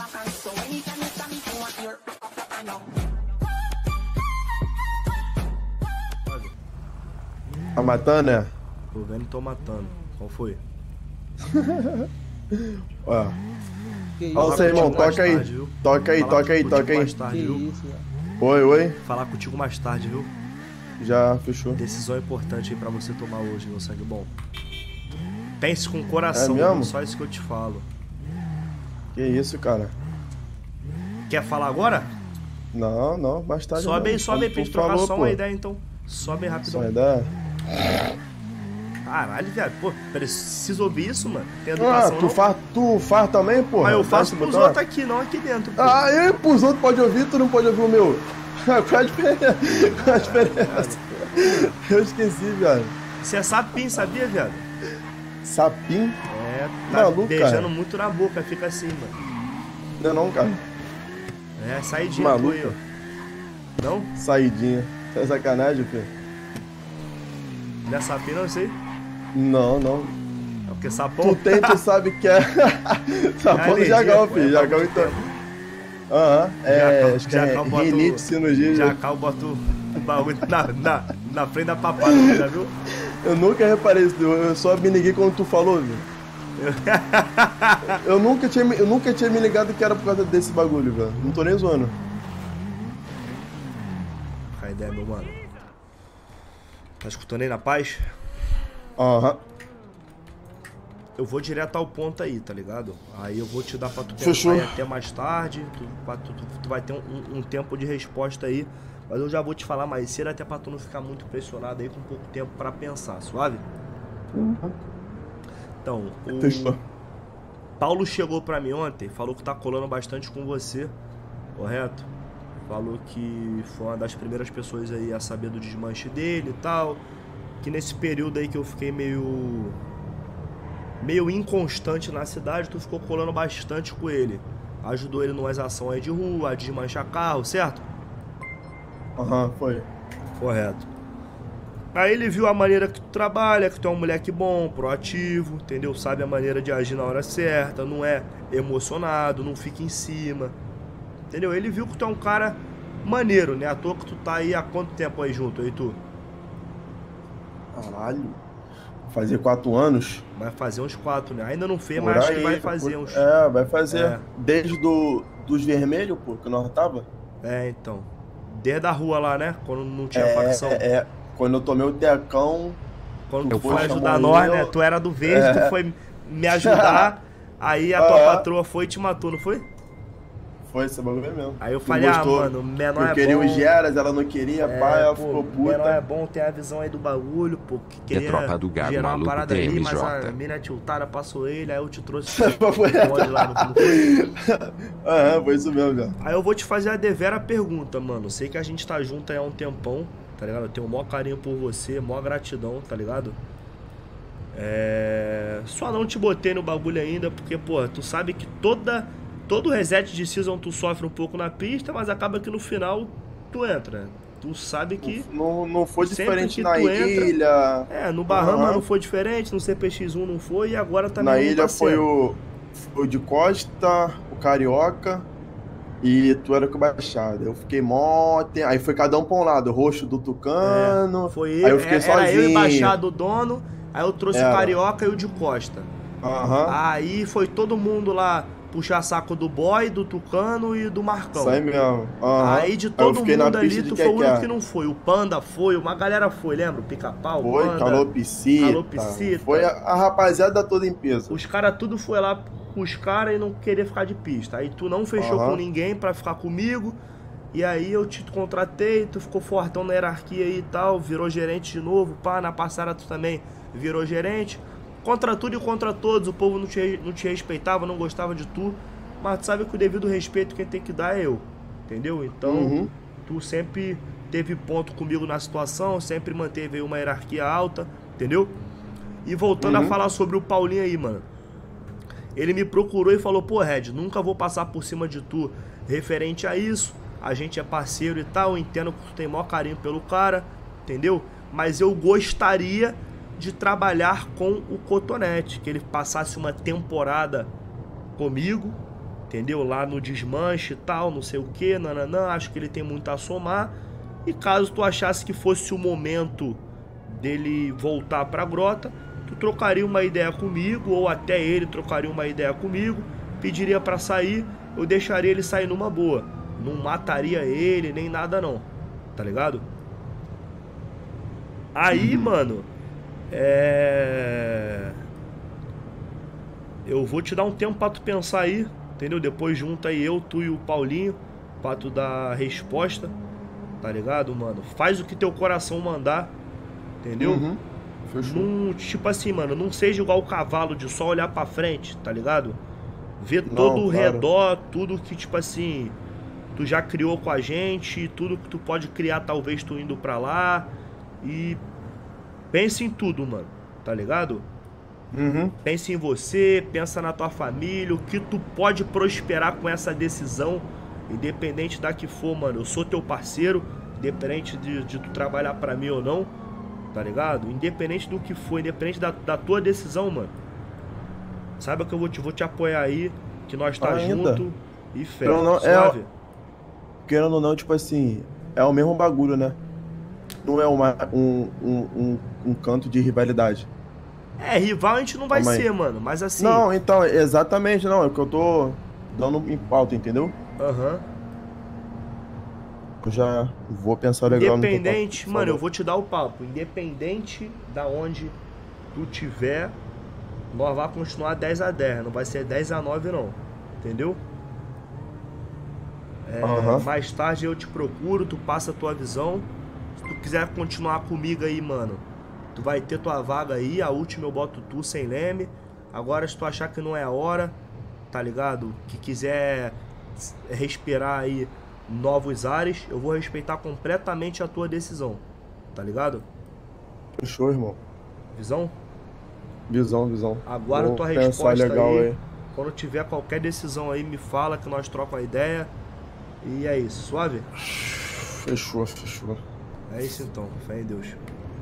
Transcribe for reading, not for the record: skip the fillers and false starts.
Tá matando, né? Tô vendo e tô matando. Qual foi? Ó. Que Ó, isso, seu irmão, mais toca aí. tarde, viu? Toca aí, Falar toca aí, contigo toca aí. mais tarde, que viu? isso, velho. Oi, oi. Falar contigo mais tarde, viu? Já fechou. Decisão importante aí pra você tomar hoje, meu sangue bom. Pense com o coração, É mesmo? viu? Só isso que eu te falo. Que isso, cara? Quer falar agora? Não, não, mais tarde. Sobe aí, não. sobe aí pra Como gente tu trocar falou, só pô. uma ideia então. Sobe aí rapidão. Só ideia? Caralho, viado. Pô, preciso ouvir isso, mano. Tem Ah, educação não? tu faz também, pô? Mas eu faço pros outros aqui, não aqui dentro. Pô. Ah, e pros outros pode ouvir, tu não pode ouvir o meu. Qual a diferença? Qual a diferença? Eu esqueci, viado. Você é sapinho, sabia, viado? Sapim? É, tá Maluco, beijando cara. muito na boca, fica assim, mano. Não é não, cara. É, saidinha Maluco. tua aí, ó. Não? Saidinha. Tá de sacanagem, filho? Não é sapinho, não sei. Não, não. É porque sapão. Tu tem, tu sabe que é. Sapão do alergia, Jagal, pô, filho. é Jagal bagulho então. tempo. Aham. É, Jacal- acho que é Jacal bota o- rinite, sinusite. Jacal bota o bagulho na frente da papada, já viu? Eu nunca reparei isso, eu só me liguei quando tu falou, viu? Eu nunca tinha me ligado que era por causa desse bagulho, velho. Não tô nem zoando. A ideia, meu mano. Tá escutando aí na paz? Aham. Eu vou direto ao ponto aí, tá ligado? Aí eu vou te dar pra tu pensar Fechou. aí até mais tarde. Tu vai ter um tempo de resposta aí. Mas eu já vou te falar mais cedo, até pra tu não ficar muito pressionado aí com pouco tempo pra pensar, suave? Então, Fechou. o Paulo chegou pra mim ontem, falou que tá colando bastante com você, correto? Falou que foi uma das primeiras pessoas aí a saber do desmanche dele e tal. Que nesse período aí que eu fiquei meio inconstante na cidade, tu ficou colando bastante com ele. Ajudou ele numas ações aí de rua, a desmanchar carro, certo? Aham, foi. Correto. Aí ele viu a maneira que tu trabalha, que tu é um moleque bom, proativo, entendeu? Sabe a maneira de agir na hora certa, não é emocionado, não fica em cima, entendeu? Ele viu que tu é um cara maneiro, né? À toa que tu tá aí há quanto tempo aí junto, aí tu? Caralho. Fazer 4 anos. Vai fazer uns 4, né? Ainda não fez, Por mas acho aí, que vai fazer uns... É, vai fazer. É. Desde dos vermelhos, pô, que nós tava. É, então. Desde a rua lá, né? Quando não tinha facção. É. Quando eu tomei o tecão. Quando tu tu foi foi ajudar chamar nós, eu. né? Tu era do verde, tu foi me ajudar. Aí a tua patroa foi e te matou, não foi? Foi esse bagulho mesmo. Aí eu Tu falei, gostou. mano, menor Eu é queria bom. os Geras, ela não queria, pai, ela pô, ficou menor é puta. bom, tem a visão aí do bagulho, pô, que queria tropa do gado gerar uma maluco parada ali, mas TMJ. a mina tiltada passou ele, aí eu te trouxe Foi pode lá no foi? Aham, foi isso mesmo, já. Aí eu vou te fazer a devera pergunta, mano. Sei que a gente tá junto aí há um tempão, tá ligado? Eu tenho o maior carinho por você, maior gratidão, tá ligado? Só não te botei no bagulho ainda, porque, pô, tu sabe que todo reset de season tu sofre um pouco na pista, mas acaba que no final tu entra. Tu sabe que... Não foi sempre diferente que na tu entra- ilha. no Bahama Aham. não foi diferente, no CPX1 não foi, e agora também Na não ilha tá foi sendo. o de Costa, o Carioca e tu era com o Baixada. Eu fiquei mó. Aí foi cada um pra um lado, o roxo do Tucano. Foi Aí ele, eu fiquei era eu e sozinho. Baixado o dono, aí eu trouxe Era. o Carioca e o de Costa. Aham. Aí foi todo mundo lá puxar saco do Boy, do Tucano e do Marcão. Isso aí mesmo. Aham. Aí de eu todo fiquei na mundo ali, pista de tu foi o único Keké. que não foi. O Panda foi, uma galera foi, lembra? O Pica-Pau, Foi, Panda. Calopsita. Calopsita. Foi a rapaziada toda em peso. Os caras tudo foi lá com os caras e não queria ficar de pista. Aí tu não fechou Aham. com ninguém pra ficar comigo. E aí eu te contratei, tu ficou fortão na hierarquia aí e tal, virou gerente de novo, pá, na passada tu também virou gerente. Contra tudo e contra todos, o povo não te respeitava, não gostava de tu. Mas tu sabe que o devido respeito quem tem que dar é eu, entendeu? Então, Uhum. tu sempre teve ponto comigo na situação, sempre manteve aí uma hierarquia alta, entendeu? E voltando a falar sobre o Paulinho aí, mano. Ele me procurou e falou, pô, Red, nunca vou passar por cima de tu referente a isso. A gente é parceiro e tal, eu entendo que tu tem maior carinho pelo cara, entendeu? Mas eu gostaria de trabalhar com o Cotonete, que ele passasse uma temporada comigo, entendeu? Lá no desmanche e tal, não sei o que, nananã, acho que ele tem muito a somar. E caso tu achasse que fosse o momento dele voltar pra grota, tu trocaria uma ideia comigo, ou até ele trocaria uma ideia comigo, pediria pra sair, eu deixaria ele sair numa boa. Não mataria ele, nem nada não, tá ligado? Aí, mano, eu vou te dar um tempo pra tu pensar aí, entendeu? Depois junta aí eu, tu e o Paulinho, pra tu dar resposta, tá ligado, mano? Faz o que teu coração mandar, entendeu? Não, tipo assim, mano, não seja igual o cavalo de só olhar pra frente, tá ligado? Vê todo o redor, tudo que, tipo assim, tu já criou com a gente, tudo que tu pode criar, talvez tu indo pra lá. E pense em tudo, mano, tá ligado? Pense em você, pensa na tua família, o que tu pode prosperar com essa decisão, independente da que for, mano. Eu sou teu parceiro, independente de tu trabalhar pra mim ou não, tá ligado? Independente do que for, independente da tua decisão, mano. Saiba que eu vou te apoiar aí, que nós tá junto e fé, suave. Querendo ou não, tipo assim, é o mesmo bagulho, né? Não é um canto de rivalidade. Rival a gente não vai ser, mano, mas assim... Não, então, exatamente, não, é o que eu tô dando em pauta, entendeu? Eu já vou pensar legal no independente, mano, eu vou te dar o papo. Independente da onde tu tiver, nós vamos continuar 10-10, não vai ser 10-9 não, entendeu? Mais tarde eu te procuro, tu passa a tua visão. Se tu quiser continuar comigo aí, mano, tu vai ter tua vaga aí. A última eu boto tu sem leme. Agora se tu achar que não é a hora, tá ligado? Que quiser respirar aí novos ares, eu vou respeitar completamente a tua decisão, tá ligado? Fechou, irmão. Visão? Visão. Agora tua resposta aí. Quando tiver qualquer decisão aí, me fala que nós trocamos a ideia. E é isso, suave? Fechou. É isso então, fé em Deus.